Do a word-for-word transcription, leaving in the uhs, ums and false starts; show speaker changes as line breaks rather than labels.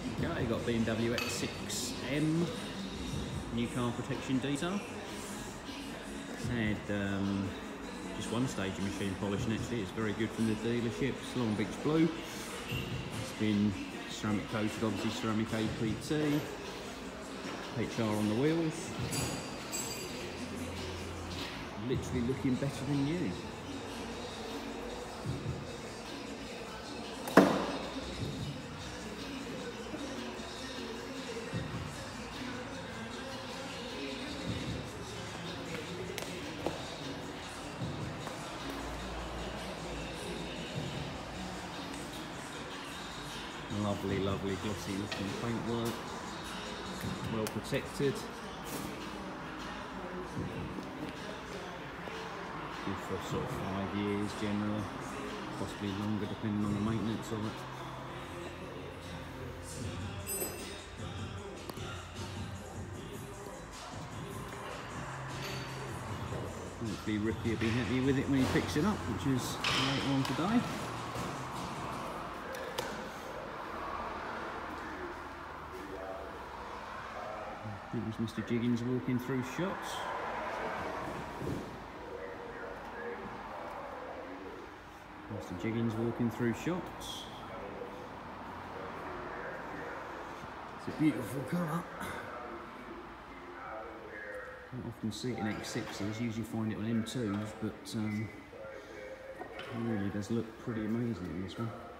Okay, got B M W X six M, new car protection detail. It's had um, just one stage of machine polishing actually. It's very good from the dealership. It's Long Beach Blue. It's been ceramic coated, obviously SiRamik A P T. H R on the wheels. Literally looking better than new. Lovely, lovely glossy looking paintwork. Well protected. Good for sort of five years generally, possibly longer depending on the maintenance of it. Hopefully Ricky will be happy with it when he picks it up, which is later on today. There's Mister Jiggins walking through shots. Mister Jiggins walking through shots. It's a beautiful colour. Don't often see it in X sixes, usually find it on M twos, but um, it really does look pretty amazing in this one.